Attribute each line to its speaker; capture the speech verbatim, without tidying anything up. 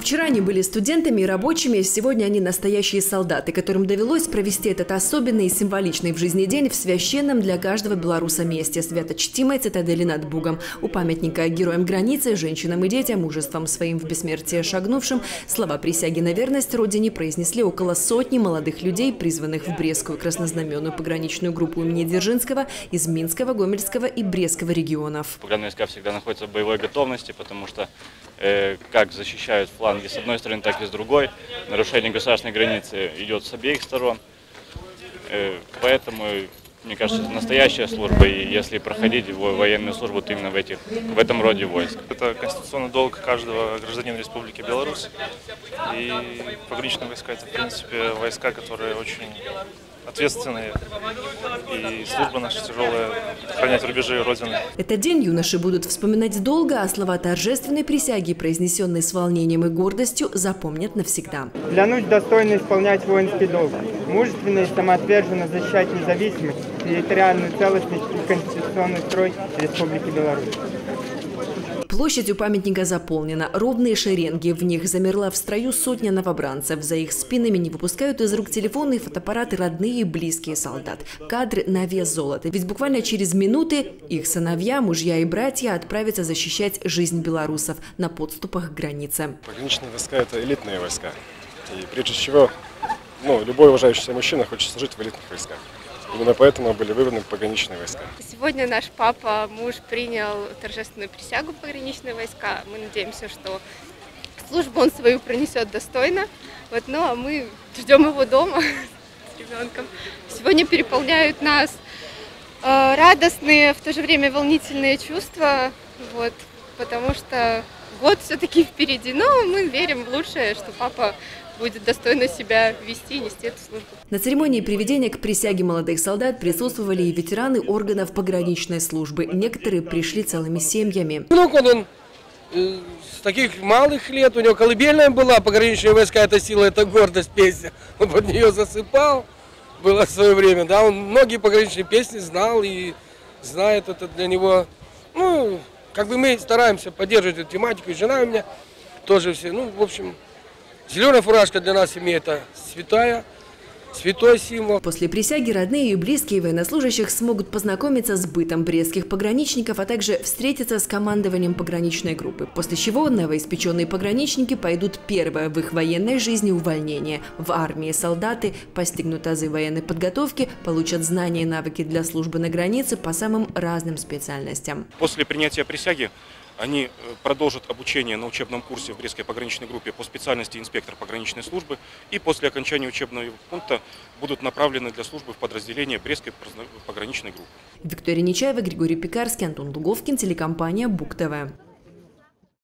Speaker 1: Вчера они были студентами и рабочими, сегодня они настоящие солдаты, которым довелось провести этот особенный и символичный в жизни день в священном для каждого белоруса месте – свято-чтимой цитадели над Бугом. У памятника героям границы, женщинам и детям, мужеством своим в бессмертие шагнувшим, слова присяги на верность родине произнесли около сотни молодых людей, призванных в Брестскую краснознаменную пограничную группу имени Дзержинского из Минского, Гомельского и Брестского регионов.
Speaker 2: Пограничные войска всегда находятся в боевой готовности, потому что э, как защищают фланги с одной стороны, так и с другой. Нарушение государственной границы идет с обеих сторон. Э, поэтому, мне кажется, это настоящая служба, и если проходить военную службу, то именно в, этих, в этом роде войск.
Speaker 3: Это конституционный долг каждого гражданина Республики Беларусь. И пограничные войска – это, в принципе, войска, которые очень ответственные, и служба наша тяжелая – охранять рубежи Родины.
Speaker 1: Этот день юноши будут вспоминать долго, а слова торжественной присяги, произнесенные с волнением и гордостью, запомнят навсегда.
Speaker 4: Клянусь достойно исполнять воинский долг, мужественно и самоотверженно защищать независимость, территориальную целостность и конституционный строй Республики Беларусь.
Speaker 1: Площадь у памятника заполнена. Ровные шеренги. В них замерла в строю сотня новобранцев. За их спинами не выпускают из рук телефоны и фотоаппараты родные и близкие солдат. Кадры на вес золота. Ведь буквально через минуты их сыновья, мужья и братья отправятся защищать жизнь белорусов на подступах к границе.
Speaker 5: Пограничные войска – это элитные войска. И прежде всего, ну, любой уважающий себя мужчина хочет служить в элитных войсках. Именно поэтому были выбраны пограничные войска.
Speaker 6: Сегодня наш папа, муж, принял торжественную присягу в пограничные войска. Мы надеемся, что службу он свою пронесет достойно. Вот, ну а мы ждем его дома с ребенком. Сегодня переполняют нас э, радостные, в то же время волнительные чувства, вот, потому что год все-таки впереди. Но мы верим в лучшее, что папа будет достойно себя вести и нести эту службу.
Speaker 1: На церемонии приведения к присяге молодых солдат присутствовали и ветераны органов пограничной службы. Некоторые пришли целыми семьями.
Speaker 7: Внук он, он э, с таких малых лет, у него колыбельная была, пограничные войска – это сила, это гордость, песня. Он под нее засыпал, было в свое время. Да, он многие пограничные песни знал и знает, это для него. Ну, как бы мы стараемся поддерживать эту тематику, и жена у меня тоже все, ну, в общем. Зеленая фуражка для нас имеет это святая, святой символ.
Speaker 1: После присяги родные и близкие военнослужащих смогут познакомиться с бытом брестских пограничников, а также встретиться с командованием пограничной группы. После чего новоиспеченные пограничники пойдут первое в их военной жизни увольнение. В армии солдаты постигнут азы военной подготовки, получат знания и навыки для службы на границе по самым разным специальностям.
Speaker 8: После принятия присяги они продолжат обучение на учебном курсе в Брестской пограничной группе по специальности инспектор пограничной службы и после окончания учебного пункта будут направлены для службы в подразделение Брестской пограничной группы.
Speaker 1: Виктория Нечаева, Григорий Пекарский, Антон Луговкин, телекомпания Буг ТВ.